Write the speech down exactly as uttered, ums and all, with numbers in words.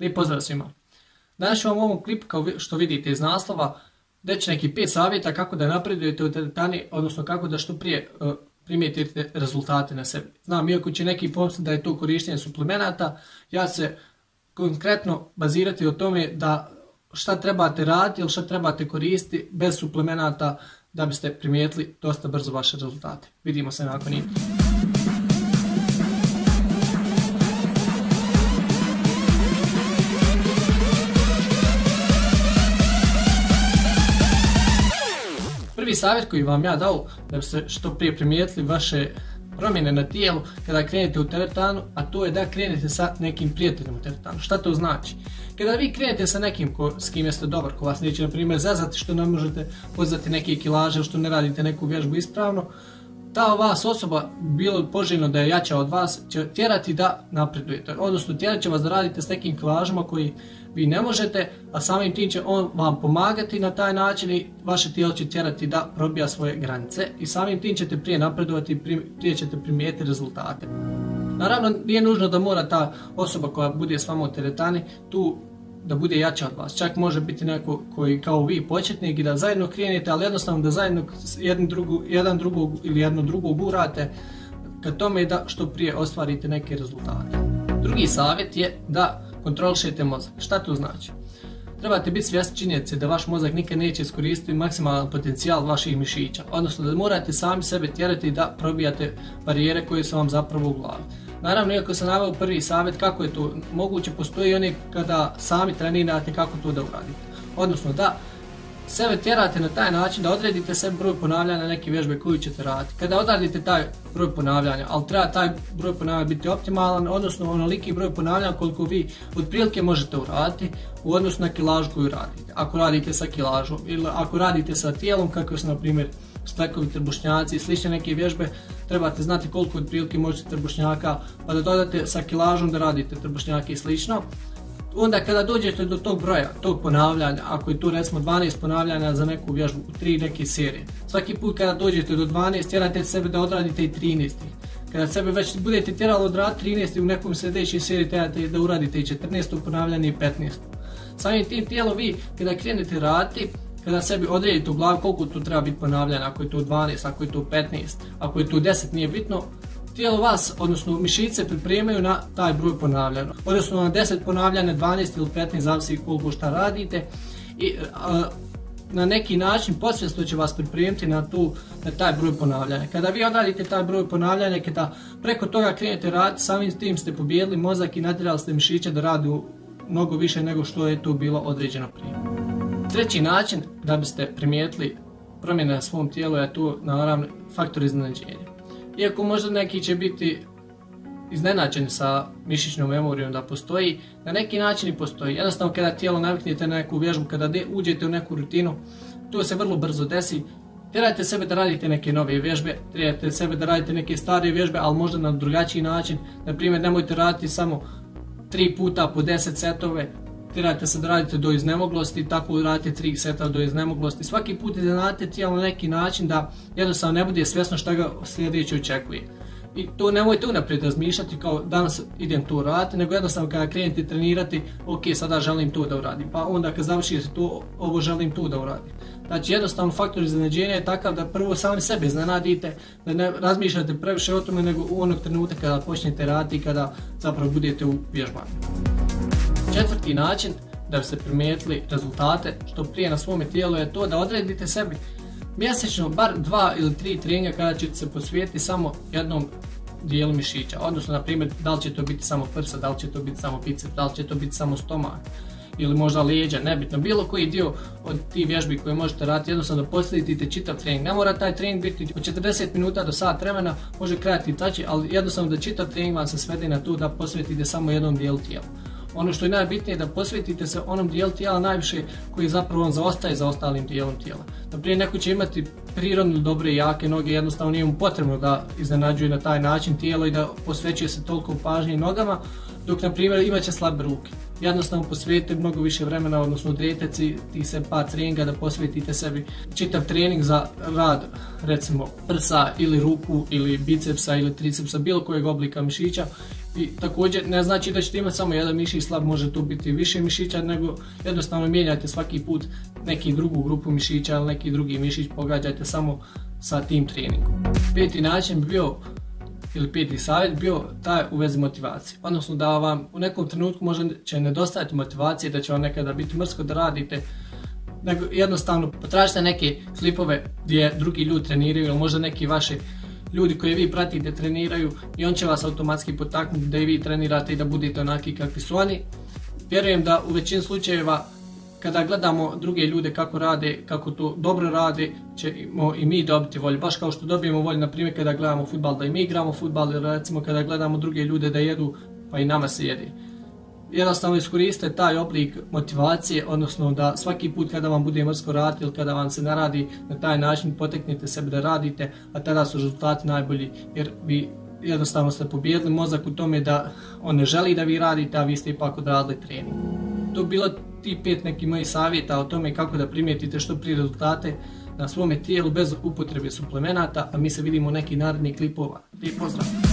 Lijep pozdrav svima. Danas ću vam u ovom klipu, kao što vidite iz naslova, reći neki pet savjeta kako da napredujete u teretani, odnosno kako da što prije uh, primijetite rezultate na sebi. Znam, iako će neki pomisliti da je to korištenje suplemenata, ja se konkretno bazirati o tome da šta trebate raditi ili šta trebate koristiti bez suplemenata da biste primijetili dosta brzo vaše rezultate. Vidimo se nakon njih. Prvi savjet koji vam ja dao da biste što prije primijetili vaše promjene na tijelu kada krenete u teretanu, a to je da krenete sa nekim prijateljem u teretanu. Šta to znači? Kada vi krenete sa nekim ko, s kim jeste dobar, ko vas neće na primjer zazati što ne možete podizati neke kilaže, što ne radite neku vježbu ispravno, ta vas osoba, bilo poželjno da je jača od vas, će tjerati da napredujete. Odnosno tjerat će vas da radite s nekim kilažama koji vi ne možete, a samim tim će on vam pomagati na taj način i vaše tijelo će tjerati da probija svoje granice i samim tim ćete prije napredovati i prije ćete primijetiti rezultate. Naravno, nije nužno da mora ta osoba koja bude s vama u teretani tu da bude jača od vas. Čak može biti neko koji kao vi početnik i da zajedno krenete, ali jednostavno da zajedno jedan, drugu, jedan drugog ili jedno drugog gurate ka tome da što prije ostvarite neke rezultate. Drugi savjet je da kontrolišete mozak. Šta to znači? Trebate biti svjesni činjenice da vaš mozak nikad neće iskoristiti maksimalan potencijal vaših mišića, odnosno da morate sami sebe tjerati da probijate barijere koje su vam zapravo u glavi. Naravno, iako sam naveo prvi savjet kako je to moguće, postoji oni kada sami trenirate kako to da uradite. Odnosno da sebe tjerate na taj način da odredite sebi broj ponavljanja neke vježbe koju ćete raditi. Kada odradite taj broj ponavljanja, ali treba taj broj ponavljanja biti optimalan, odnosno onoliki broj ponavljanja koliko vi otprilike možete uraditi u odnosu na kilažu koju radite. Ako radite sa kilažom ili ako radite sa tijelom, kako su na primjer sklekovi, trbušnjaci i slične neke vježbe, trebate znati koliko otprilike možete trbušnjaka, pa da dodate sa kilažom da radite trbušnjake i slično. Onda kada dođete do tog broja, tog ponavljanja, ako je tu recimo dvanaest ponavljanja za neku vježbu u tri neke serije, svaki put kada dođete do dvanaest, tjerate sebe da odradite i trinaest. Kada sebe već budete tjerali odraditi trinaest u nekom sljedećoj seriji, tjerate da uradite i četrnaest ponavljanje i petnaest. Samim tim tijelo vi kada krenete raditi, kada sebi odredite u glavu koliko tu treba biti ponavljanja, ako je to dvanaest, ako je to petnaest, ako je to deset, nije bitno, tijelo vas, odnosno mišiće pripremaju na taj broj ponavljanja, odnosno na deset ponavljanja, dvanaest ili petnaest, zavisi koliko šta radite i a, na neki način podsvjesno će vas pripremiti na, tu, na taj broj ponavljanja. Kada vi odradite taj broj ponavljanja, kada preko toga krenete raditi, samim tim ste pobijedili mozak i natjerali ste mišiće da radi mnogo više nego što je to bilo određeno prije. Treći način da biste primijetili promjene na svom tijelu je tu naravno faktor iznenađenja. Iako možda neki će biti iznenađeni sa mišićnom memorijom da postoji, na neki način i postoji. Jednostavno kada tijelo naviknete na neku vježbu, kada uđete u neku rutinu, to se vrlo brzo desi. Tjerajte sebe da radite neke nove vježbe, tjerajte sebe da radite neke stare vježbe, ali možda na drugačiji način. Naprimjer, nemojte raditi samo tri puta po deset setove, tjerajte se da radite do iznemoglosti, tako radite tri seta do iznemoglosti. Svaki put iznenadite tijelo na neki način da jednostavno ne bude svjesno šta ga sljedeće očekuje. I to nemojte unaprijed razmišljati kao danas idem to raditi, nego jednostavno kada krenete trenirati, ok, sada želim to da uradim, pa onda kad završite to, ovo želim to da uradim. Znači jednostavno faktor iznenađenja je takav da prvo sami sebe iznenadite, da ne razmišljate previše o tome nego u onog trenutka kada počnete raditi i kada zapravo budete u vježbanju. Četvrti način da biste primijetili rezultate što prije na svome tijelu je to da odredite sebi mjesečno bar dva ili tri treninga kada ćete se posvetiti samo jednom dijelu mišića. Odnosno, na primjer, da li će to biti samo prsa, da li će to biti samo bicep, da li će to biti samo stomak ili možda leđa, nebitno. Bilo koji dio od tih vježbi koje možete raditi, jednostavno da posvetite čitav trening. Ne mora taj trening biti od četrdeset minuta do sat vremena, može krajati tači, ali jednostavno da čitav trening vam se svede na to da posvetite samo jednom dijelu tijela. Ono što je najbitnije je da posvetite se onom dijelu tijela najviše koji zapravo on zaostaje za ostalim dijelom tijela. Naprimjer, neko će imati prirodno dobre i jake noge, jednostavno nije mu potrebno da iznenađuje na taj način tijelo i da posvećuje se toliko pažnje nogama, dok na primjer imat će slabe ruke. Jednostavno posvetite mnogo više vremena, odnosno odredite ti se par treninga da posvetite sebi čitav trening za rad recimo prsa ili ruku ili bicepsa ili tricepsa, bilo kojeg oblika mišića I također ne znači da ćete imati samo jedan mišić slab, može to biti više mišića, nego jednostavno mijenjajte svaki put neki drugu grupu mišića ili neki drugi mišić, pogađajte samo sa tim treningom. Peti način bi bio, ili peti savjet bio taj u vezi motivacije. Odnosno da vam u nekom trenutku možda će nedostajati motivacije, da će vam nekada biti mrsko da radite, nego jednostavno potražite neke klipove gdje drugi ljudi treniraju ili možda neki vaši ljudi koje vi pratite treniraju i on će vas automatski potaknuti da i vi trenirate i da budete onaki kakvi su oni. Vjerujem da u većini slučajeva kada gledamo druge ljude kako rade, kako to dobro rade, ćemo i mi dobiti volju. Baš kao što dobijemo volju, na primjer, kada gledamo fudbal da i mi igramo fudbal, ili recimo kada gledamo druge ljude da jedu, pa i nama se jede. Jednostavno iskoristite taj oblik motivacije, odnosno da svaki put kada vam bude mrsko raditi ili kada vam se ne radi na taj način, poteknite sebe da radite, a tada su rezultati najbolji, jer vi jednostavno ste pobijedili mozak u tome da on ne želi da vi radite, a vi ste ipak odradili trening. To bi bilo ti pet nekih mojih savjeta o tome kako da primijetite što prije rezultate na svome tijelu bez upotrebe suplemenata, a mi se vidimo u nekih narednih klipova. Lijep pozdrav!